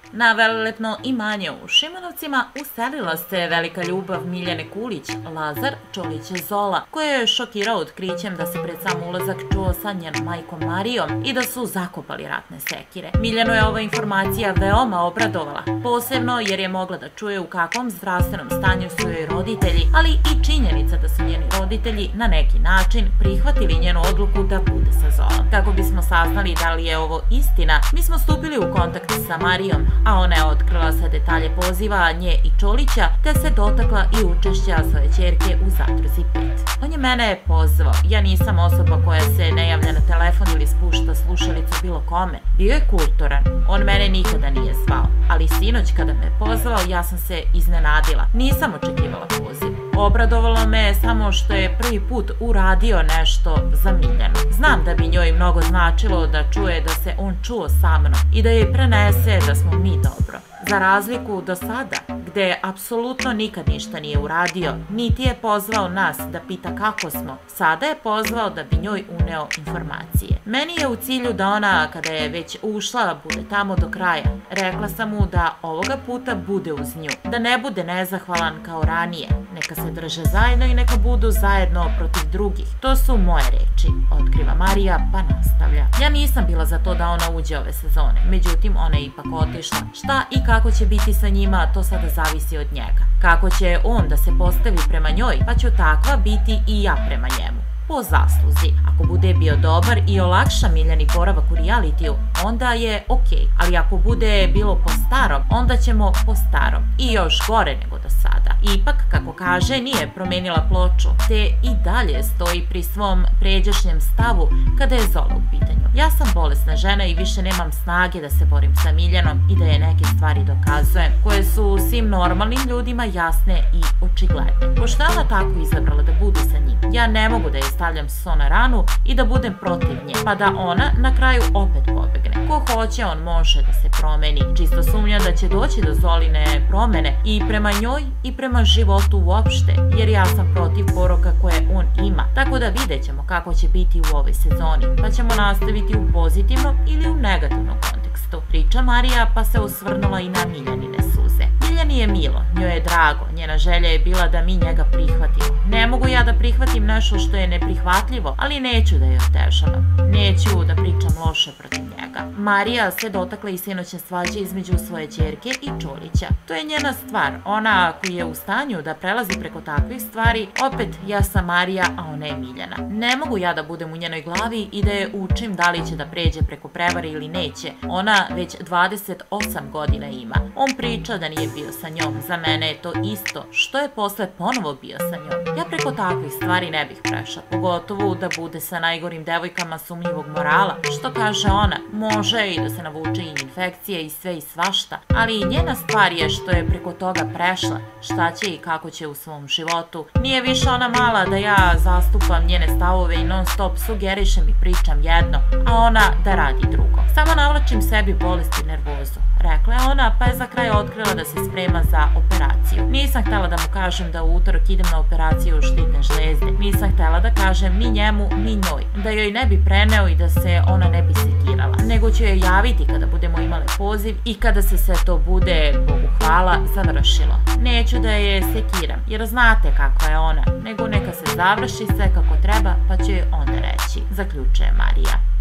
Na velelepno imanje u Šimunovcima uselila se velika ljubav Miljane Kulić, Lazar Čolić Zola, koja je šokirao otkrićem da se pred sam ulazak čuo sa njenom majkom Marijom i da su zakopali ratne sekire. Miljanu je ova informacija veoma obradovala, posebno jer je mogla da čuje u kakvom zdravstvenom stanju su joj roditelji, ali i činjenica da su njeni roditelji na neki način prihvatili njenu odluku da bude sa Zolom. Kako bismo saznali da li je ovo istina, mi smo stupili u kontakt sa Marijom, a ona je otkrila sve detalje poziva nje i Čolića, te se dotakla i učešća svoje ćerke u Zadruzi 5. On je mene pozvao, ja nisam osoba koja se ne javlja na telefon ili spušta slušalicu bilo kome. Bio je kulturan, on mene nikada nije zvao, ali sinoć kada me pozvao ja sam se iznenadila, nisam očekivala poziv. Obradovalo me samo što je prvi put uradio nešto za Miljanu. Znam da bi njoj mnogo značilo da čuje da se on čuo sa mnom i da joj prenese da smo mi dobro. Za razliku do sada, gde apsolutno nikad ništa nije uradio, niti je pozvao nas da pita kako smo, sada je pozvao da bi njoj uneo informacije. Meni je u cilju da ona, kada je već ušla, bude tamo do kraja. Rekla sam mu da ovoga puta bude uz nju, da ne bude nezahvalan kao ranije. Neka se drže zajedno i neka budu zajedno protiv drugih. To su moje reči, otkriva Marija pa nastavlja. Ja nisam bila za to da ona uđe ove sezone, međutim ona je ipak otišla. Šta i kako će biti sa njima, to sada zavisi od njega. Kako će on da se postavi prema njoj, pa ću takva biti i ja prema njemu. Po zasluzi. Ako bude bio dobar i olakša Miljani boravak u realitiju, onda je okej. Ali ako bude bilo po starom, onda ćemo po starom. I još gore nego do sada. Ipak, kako kaže, nije promenila ploču, te i dalje stoji pri svom pređašnjem stavu kada je Zola u pitanju. Ja sam bolesna žena i više nemam snage da se borim sa Miljanom i da je neke stvari dokazujem, koje su svim normalnim ljudima jasne i očigledne. Pošto je ona tako izabrala da bude sa njim, ja ne mogu da je stavljam so na ranu i da budem protiv nje, pa da ona na kraju opet pobegne. Ko hoće, on može da se promeni. Čisto sumnjam da će doći do Zoline promene i prema njoj i prema životu uopšte, jer ja sam protiv poroka koje on ima. Tako da vidjet ćemo kako će biti u ovoj sezoni, pa ćemo nastaviti u pozitivnom ili u negativnom kontekstu. Priča Marija pa se osvrnula i na Miljanine suze. Miljani je milo, njoj je drago, njena želja je bila da mi njega prihvatimo. Ne mogu ja da prihvatim nešto što je neprihvatljivo, ali neću da je otežavam. Neću da pričam loše protiv njega. Marija se dotakla i sinoćne svađe između svoje ćerke i Čolića. To je njena stvar, ona koja je u stanju da prelazi preko takvih stvari, opet ja sam Marija, a ona je Miljana. Ne mogu ja da budem u njenoj glavi i da je učim da li će da pređe preko prevare ili neće. Ona već 28 godina ima. On priča da nije bio sa njom, za mene je to isto, što je posle ponovo bio sa njom. Ja preko takvih stvari ne bih prešla, pogotovo da bude sa najgorim devojkama sumnjivog morala. Što kaže ona, može i da se navuče i infekcije i sve i svašta, ali i njena stvar je što je preko toga prešla, šta će i kako će u svom životu. Nije više ona mala da ja zastupam njene stavove i non stop sugerišem i pričam jedno, a ona da radi drugo. Samo navlačim sebi bolest i nervozu, rekla je ona, pa je za kraj otkrila da se sprema za operaciju. Nisam htela da mu kažem da u utorak idem na operaciju štitne žlezde. Nisam htela da kažem ni njemu ni njoj, da joj ne bi preneo i da se ona ne bi sekirala, nego ću joj javiti kada budemo imale poziv i kada se sve to bude, Bogu hvala, završilo. Neću da je sekiram, jer znate kakva je ona, nego neka se završi sve kako treba, pa će joj onda reći, zaključuje Marija.